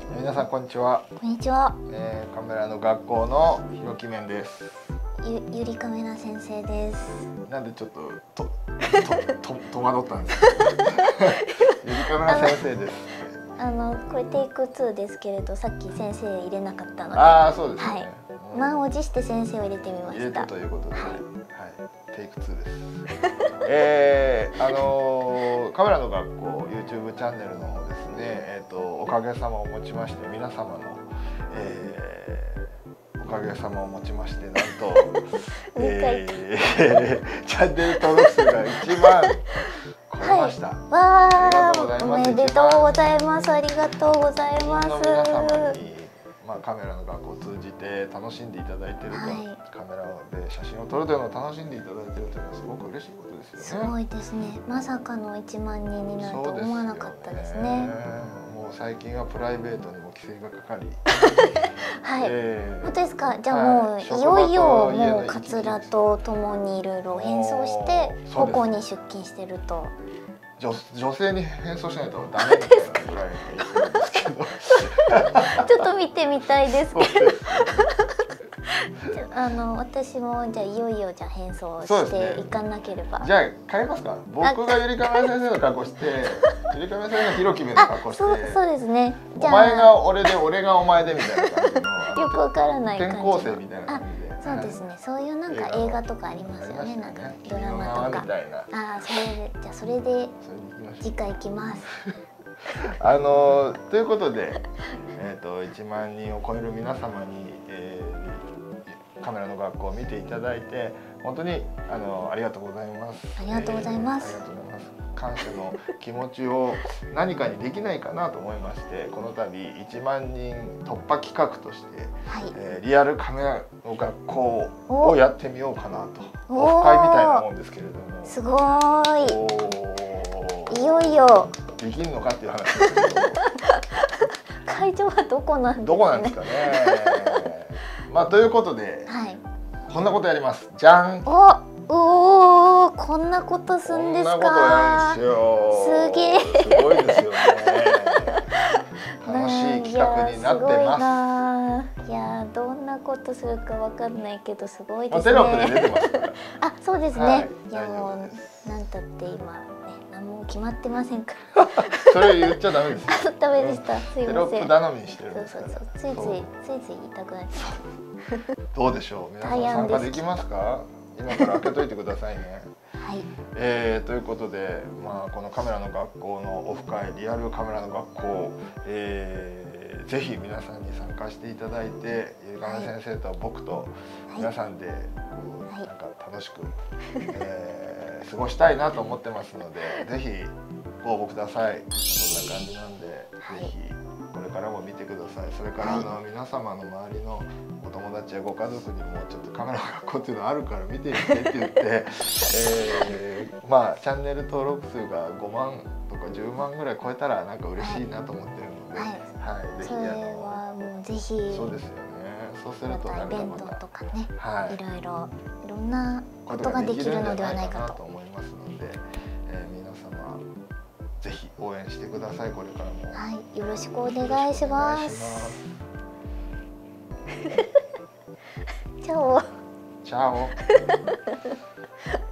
皆さんこんにちは。 こんにちは。 カメラの学校のひろきめんです。 ゆりカメラ先生です。 なんでちょっと戸惑ったんですか。ゆりカメラ先生です。 これテイク2ですけれど、さっき先生入れなかったので。 ああ、そうですね。 はい。満を持して先生を入れてみました。 入れたということで、はい、テイク2です。カメラの学校 YouTube チャンネルの方ですね。おかげさまをもちまして皆様の、おかげさまをもちましてなんと、チャンネル登録数が1万超えました。 わあ、おめでとうございます。ありがとうございます。 皆様にカメラの学校を通じて楽しんでいただいていると、カメラで写真を撮るというのを楽しんでいただいているというのはすごく嬉しいことですよね。 すごいですね。まさかの1万人になると思わなかったですね。 もう最近はプライベートにも規制がかかり、 はい。本当ですか。じゃあもういよいよもうカツラとともにいろいろ変装してここに出勤してると。 女性に変装しないとダメみたいなぐらい言ってるんですけどちょっと見てみたいですけど私もじゃあいよいよじゃあ変装していかなければ、 じゃあ変えますか。僕がゆりかめ先生の格好してゆりかめ先生のひろきめの格好して、 そうですね。 お前が俺で俺がお前でみたいな感じのよくわからない感じ転校生みたいな感じで。 そうですね。そういうなんか映画とかありますよね。なんかドラマとか。それで次回行きます。 ということで、1万人を超える皆様に、カメラの学校を見ていただいて本当にありがとうございます。 ありがとうございます。 ありがとうございます。感謝の気持ちを何かにできないかなと思いまして、この度1万人突破企画として、リアルカメラの学校をやってみようかなと、オフ会みたいなもんですけれども。 すごい。いよいよできんのかっていう話ですけど会場はどこなんですかね。 どこなんですかね。ということで、こんなことやります。じゃん。 おお、こんなことすんですか。 こんなことやるんですよ。 すげえ。 すごいですよね。楽しい企画になってます。 いや、どんなことするかわかんないけどすごいですね。 テロップで出てますから。 あ、そうですね。いやもうなんたって今ね、何も決まってませんから。 それ言っちゃダメです。 ダメでした。すいません。 テロップ頼みにしてるんですから。 ついつい言いたくなっちゃう。 どうでしょう。皆さん参加できますか。今から開けといてくださいね。 はい。 ということで、このカメラの学校のオフ会、リアルカメラの学校、ぜひ皆さんに参加していただいて、ゆりかめ先生と僕と皆さんでなんか楽しく過ごしたいなと思ってますので、ぜひご応募ください。そんな感じなんで、ぜひこれからも見てください。それから皆様の周りのお友達やご家族にもちょっとカメラの学校っていうのあるから見てみてって言って、チャンネル登録数が5万とか10万ぐらい超えたらなんか嬉しいなと思ってるので、ぜひそれはもうぜひ。 そうですよね。そうするとイベントとかね、いろんなことができるのではないかと思いますので、皆様ぜひ応援してください。これからも。 はい、よろしくお願いします。チャオ。 チャオ。